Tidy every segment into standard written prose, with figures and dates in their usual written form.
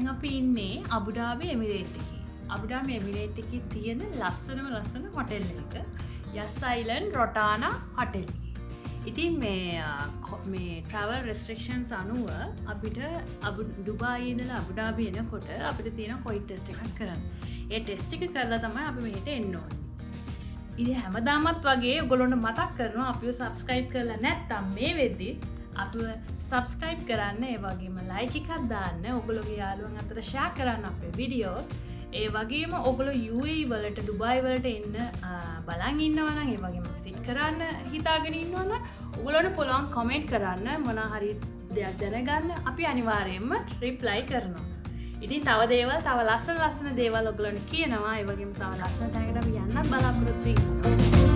අපි ඉන්නේ අබුඩාබි එමිරේට් එකේ. අබුඩාබි එමිරේට් එකේ තියෙන ලස්සන හොටෙල් එක යස් අයිලන්ඩ් රොටානා හොටෙල් එකේ. ඉතින් මේ travel restrictions අනුව අපිට ඩුබායි ඉඳලා අබුඩාබි එනකොට අපිට තියෙන කොවිඩ් ටෙස්ට් එකක් කරන්න. ඒ ටෙස්ට් එක කරලා තමයි අපි මෙහෙට එන්න ඕනේ. ඉතින් හැමදාමත් වගේ ඔයගොල්ලන්ට මතක් කරනවා අපිව subscribe කරලා නැත්නම් මේ වෙද්දි අපිව subscribe කරන්න, ඒ වගේම like එකක් දාන්න, ඔයගොල්ලෝගේ යාළුවන් අතර share කරන්න අපේ videos. ඒ වගේම ඔයගොල්ලෝ UAE වලට ඩුබායි වලට එන්න බලන් ඉන්නවා නම්, ඒ වගේම visit කරන්න හිතාගෙන ඉන්නවා නම් ඔයගොල්ලෝට පුළුවන් comment කරන්න, මොනවා හරි දෙයක් දැනගන්න අපි අනිවාර්යයෙන්ම reply කරනවා. ඉතින් තව ලස්සන දේවල් ඔයගොල්ලන්ට කියනවා. ඒ වගේම තව ලස්සන තැනකට අපි යන්නත් බලාපොරොත්තු වෙනවා.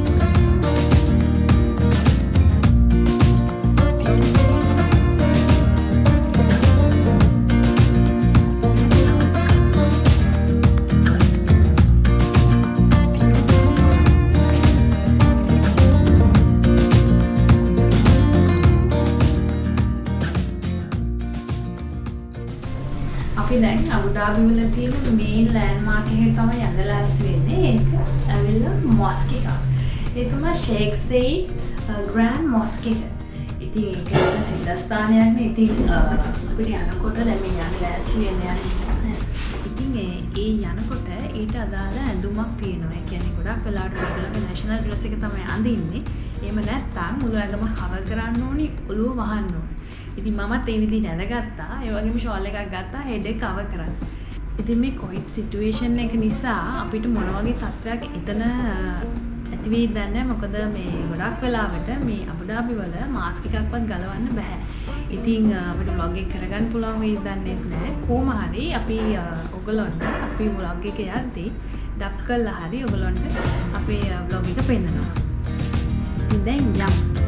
අපි දැන් අබුඩාබි වල තියෙන මේන් ලෑන්ඩ්මාර්ක් එකට තමයි යන්න ලෑස්ති වෙන්නේ. ඒක ඇවිල්ලා මොස්ක් එක. ඒ තමයි ෂේක් සෙයිඩ් ග්‍රෑන්ඩ් මොස්ක් එක. ඉතින් ඒක සිද්ධාස්ථානයක් නේ. ඉතින් අපිට යනකොට දැන් මේ යන්න ලෑස්ති වෙන්නේ යන්නේ. ඉතින් ඒ යනකොට ඊට අදාළ ඇඳුමක් තියෙනවා. ඒ කියන්නේ ගොඩක් වෙලාවට ඔයගොල්ලෝගේ නැෂනල් ඩ්‍රෙස් එක තමයි අඳින්නේ. එහෙම නැත්නම් මුළු ඇඟම කවර් කරන්න ඕනි, ඔළුව වහන්න ඕනි. ඉතින් මමත් ඒ විදිහට ඇඳගත්තා. ඒ වගේම ෂෝල් එකක් ගත්තා හෙඩ් එක කවර් කරන්න. ඉතින් මේ කොවිඩ් සිටුේෂන් එක නිසා අපිට මොන වගේ තත්ත්වයක් එතන ඇති වෙයිද දන්නේ නැහැ. මොකද මේ ගොඩක් වෙලාවට මේ අබුඩාබි වල මාස්ක් එකක්වත් ගලවන්න බෑ. ඉතින් අපිට vlog එක කරගන්න පුළුවන් වෙයිද දන්නේ නැහැ. කොහොම හරි අපි ඔයගොල්ලන්ට අපි vlog එක යද්දී ඩක් කළා හරි ඔයගොල්ලන්ට අපේ vlog එක පෙන්නනවා. ඉතින් දැන් යමු.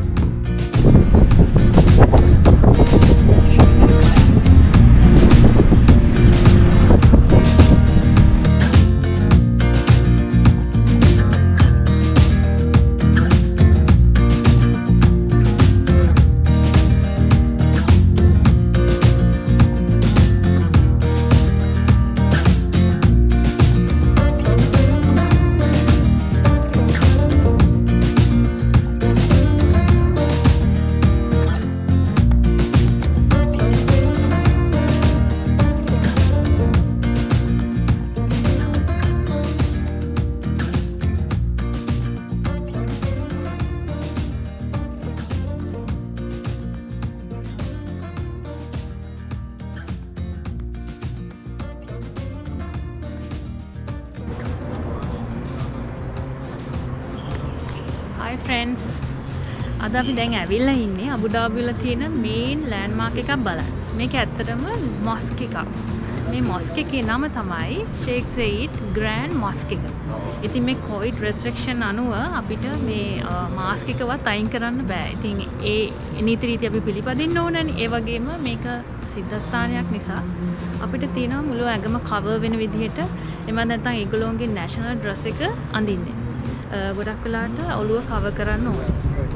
Hi friends, අද අපි දැන් ඇවිල්ලා ඉන්නේ අබුඩාබි වල තියෙන මේන් ලෑන්ඩ්මාර්ක් එකක් බලන්න. මේක ඇත්තටම මොස්ක් එකක්. මේ මොස්ක් එකේ නම තමයි ෂේක් සෙයිඩ් ග්‍රෑන්ඩ් මොස්ක් එක. ඉතින් මේ කොවිඩ් රෙස්ට්‍රික්ෂන් අනුව අපිට මේ මාස්ක් එකවත් අයින් කරන්න බෑ. ඉතින් ඒ නීති රීති අපි පිළිපදින්න ඕනනේ. ඒ වගේම මේක සිද්ධාස්ථානයක් නිසා අපිට තියෙනවා මුළු ඇඟම කවර් වෙන විදිහට. එමත් නැත්නම් ඒගොල්ලෝගේ නැෂනල් ඩ්‍රෙස් එක අඳින්නේ. ගොඩක් වෙලාවට ඔළුව කවර් කරන්න ඕනේ.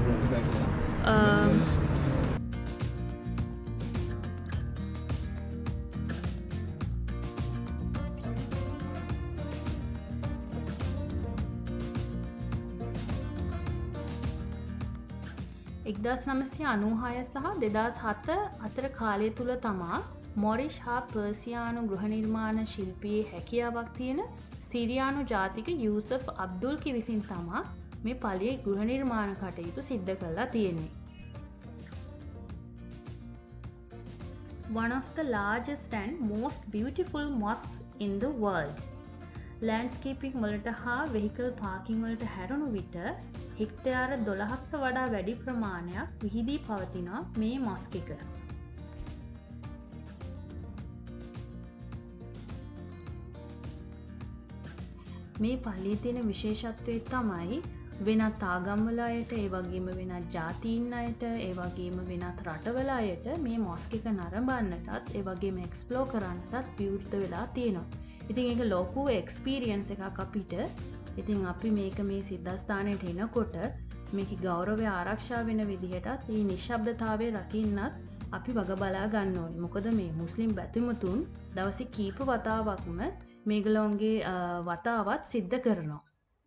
එක්දස් 996 සහ 2007 අතර කාලය තුල තමා මොරිෂ් හා පර්සියානු ගෘහ නිර්මාණ ශිල්පියේ හැකියාවක් තියෙන සිරියානු ජාතික යූසෆ් අබ්දුල්කි විසින් තමා මේ පළියේ ගෘහ නිර්මාණ කටයුතු සිද්ධ කරලා තියෙන්නේ. One of the largest and most beautiful mosques in the world. Landscaping වලට හා වෙහිකල් පාකින් වලට හැරුණු විට හෙක්ටයාර 12කට වඩා වැඩි ප්‍රමාණයක් විහිදී පවතිනවා මේ මොස්ක් එක. මේ පල්ලියේ තියෙන විශේෂත්වය තමයි වෙනත් ආගම්වල අයට, ඒ වගේම වෙනත් ජාතීන් අයට, ඒ වගේම වෙනත් රටවල අයට මේ මොස්ක් එක නරඹන්නටත්, ඒ වගේම එක්ස්ප්ලෝර් කරන්නටත් විවෘත වෙලා තියෙනවා. ඉතින් ඒක ලොකු එක්ස්පීරියන්ස් එකක් අපිට. ඉතින් අපි මේක මේ සිද්ධාස්ථානයට එනකොට මේකේ ගෞරවය ආරක්ෂා වෙන විදිහටත්, මේ නිශ්ශබ්දතාවය රකින්නත් අපි වග බලා ගන්න ඕනේ. මොකද මේ මුස්ලිම් බැතිමතුන් දවසේ කීප වතාවක්ම මේගොල්ලෝගේ වතාවත් සිද්ධ කරනවා.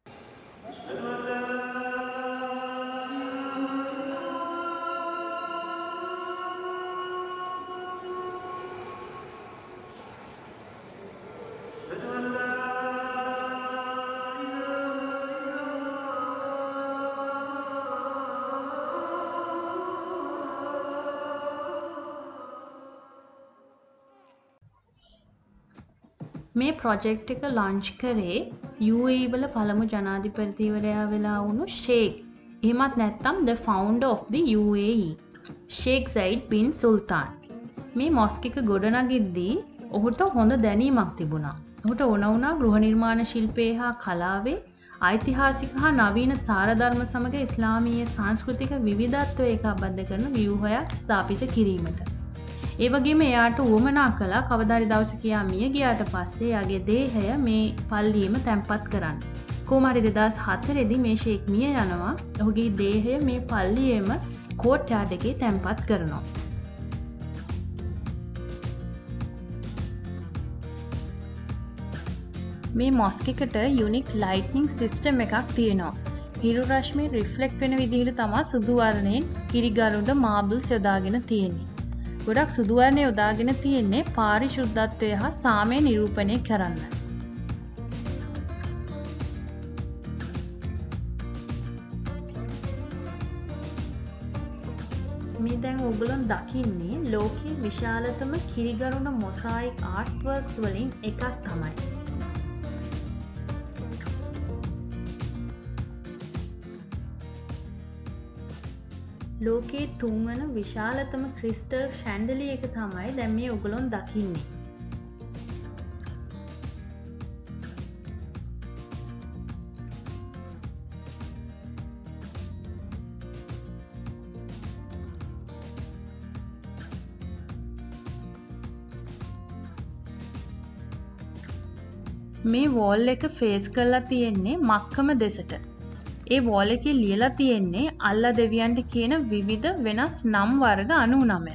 මේ ප්‍රොජෙක්ට් එක ලොන්ච් කරේ UAE වල පළමු ජනාධිපතිවරයා වෙලා වුණු ෂේක්. එහෙමත් නැත්නම් the founder of the UAE, Sheikh Zayed bin Sultan. මේ මොස්ක් එක ගොඩනගිද්දී ඔහුට හොඳ දැනීමක් තිබුණා. ඔහුට ඕන වුණා ගෘහ නිර්මාණ ශිල්පයේ හා කලාවේ ඓතිහාසික හා නවීන සාරධර්ම සමග ඉස්ලාමීය සංස්කෘතික විවිධත්වය එකබද්ධ කරන ව්‍යුහයක් ස්ථාපිත කිරීමට. ඒ වගේම එයාට උවමනා කළා කවදා හරි දවසක එයා මිය ගියාට පස්සේ එයාගේ දේහය මේ පල්ලියේම තැන්පත් කරන්න. කොහොම හරි 2004 දී මේ ෂේක් මිය යනවා. ඔහුගේ දේහය මේ පල්ලියේම කෝට් යාඩ් එකේ තැන්පත් කරනවා. මේ මොස්ක් එකට යුනික් ලයිට්නින් සිස්ටම් එකක් තියෙනවා. හිරු රශ්මිය රිෆ්ලෙක්ට් වෙන විදිහට තමයි සුදු වර්ණයෙන් කිරිගරුඬ මාබල්ස් යොදාගෙන තියෙන්නේ. ගොඩක් සුදු වර්ණය යොදාගෙන තියෙන්නේ පාරිශුද්ධත්වය හා සාමය නිරූපණය කරන්න. මේ දැන් ඔයගොල්ලෝ දකින්නේ ලෝකයේ විශාලතම කිරිගරුඬ මොසායික් ආර්ට් වර්ක්ස් වලින් එකක් තමයි. ලෝකයේ තුන්වන විශාලතම ක්‍රිස්ටල් ෂැන්ඩලිය එක තමයි දැන් මේ ඔයගොල්ලෝ දකින්නේ. මේ වෝල් එක ෆේස් කරලා තියෙන්නේ මක්කම දෙසට. ඒ වෝල් එකේ ලියලා තියෙන්නේ අල්ලා දෙවියන්ට කියන විවිධ වෙනස් නම් වර්ග 99ක්.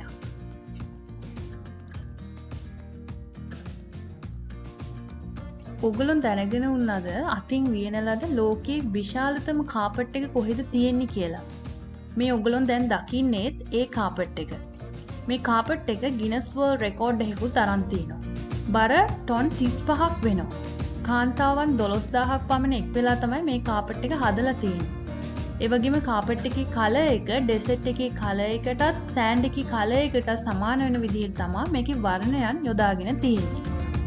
ඔයගොල්ලෝ දැනගෙන උන්නද අතින් වියන ලද ලෝකයේ විශාලතම කාපට් එක කොහෙද තියෙන්නේ කියලා? මේ ඔයගොල්ලෝ දැන් දකින්නේත් ඒ කාපට් එක. මේ කාපට් එක ගිනස් වර්ල්ඩ් රෙකෝඩ් එකකුත් අරන් තිනවා. බර ටොන් 35ක් වෙනවා. කාන්තාවන් 12000ක් පමණ එක් වෙලා තමයි මේ කාපට් එක හදලා තියෙන්නේ. ඒ වගේම කාපට් එකේ කලර් එක ඩෙසර්ට් එකේ කලර් එකටත් සෑන්ඩ් එකේ කලර් එකට සමාන වෙන විදිහට තමයි මේකේ වර්ණයන් යොදාගෙන තියෙන්නේ.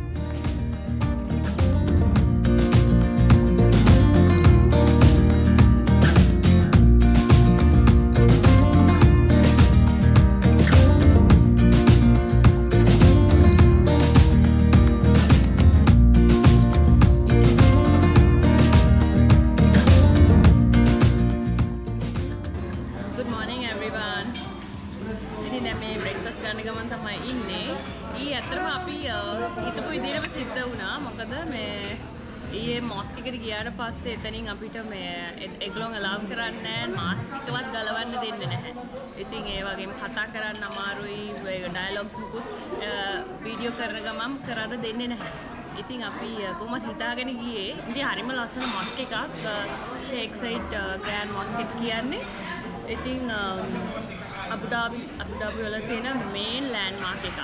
ගියාට පස්සේ එතනින් අපිට මේ එග්ලොන් අලාව් කරන්නේ නැහැ, මාස්ක් එකවත් ගලවන්න දෙන්නේ නැහැ. ඉතින් ඒ වගේම කතා කරන්න අමාරුයි, ඩයලොග්ස් මුකුත් වීඩියෝ කරන ගමන් කරන්න දෙන්නේ නැහැ. ඉතින් අපි කොහොමද හිතාගෙන ගියේ ඉතින් හරිම ලස්සන මොස්ක් එකක් ෂේක් සයිඩ් ග්‍රෑන්ඩ් මොස්ක් එක කියන්නේ. ඉතින් අබුඩාබි වල තියෙන මේන් ලෑන්ඩ්මාර්ක් එකක්.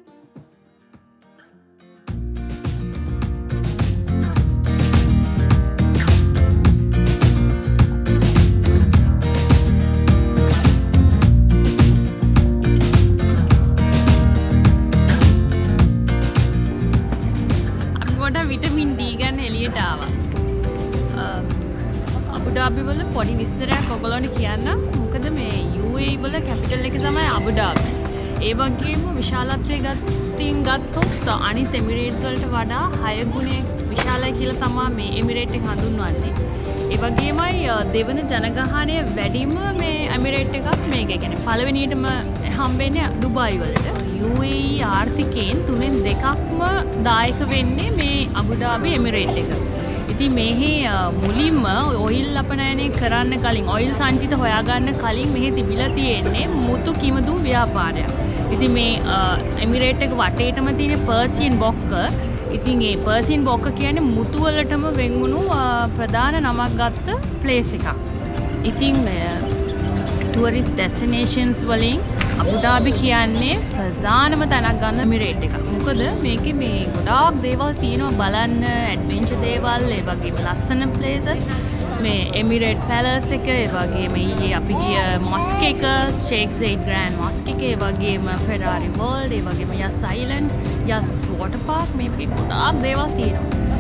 විටමින් D ගන්න එළියට ආවා. අබුඩාබි වල පොඩි විස්තරයක් ඔයගොල්ලන්ට කියන්නම්. මොකද මේ UAE වල කැපිටල් එක තමයි අබුඩාබි. ඒ වගේම විශාලත්වයේ ගත්තොත් අනිත් එමිරේට්ස් වලට වඩා 6 ගුණයක් විශාලයි කියලා තමයි මේ එමිරේට් එක හඳුන්වන්නේ. ඒ වගේමයි දෙවන ජනගහනය වැඩිම මේ එමිරේට් එකත් මේක. ඒ කියන්නේ පළවෙනියටම හම්බෙන්නේ ඩුබායි වලට. UAE ආර්ථිකයෙන් 3/2ක්ම දායක වෙන්නේ මේ අබුඩාබි එමිරේට් එක. ඉතින් මෙහි මුලින්ම ඔයිල් අපනයනය කරන්න කලින් ඔයිල් සංචිත හොයාගන්න කලින් මෙහි තිබිලා තියෙන්නේ මුතු කිමදුම් ව්‍යාපාරයක්. ඉතින් මේ එමිරේට් එක වටේටම තියෙන පර්සියන් බොක්ක. ඉතින් ඒ පර්සියන් බොක්ක කියන්නේ මුතු වලටම වෙන්වුණු ප්‍රධාන නමක් ගත්ත ප්ලේස් එකක්. ඉතින් ටුවරිස්ට් ඩෙස්ටිනේෂන්ස් වලින් අබුදාබි කියන්නේ ප්‍රධානම තැනක් ගන්න එමිරේට් එකක්. මොකද මේකේ මේ ගොඩාක් දේවල් තියෙනවා බලන්න, ඇඩ්වෙන්චර් දේවල්, ඒ වගේම ලස්සන ප්ලේසස්. මේ එමිරේට් පැලස් එක, ඒ වගේම ඊයේ අපි ගිය මොස්ක් එක, ෂේක් සයිඩ් ග්‍රෑන්ඩ් මොස්ක් එක, ඒ වගේම ෆෙරාරි වර්ල්ඩ්, ඒ වගේම Yas Island, Yas Water Park, මේ වගේ ගොඩාක් දේවල් තියෙනවා.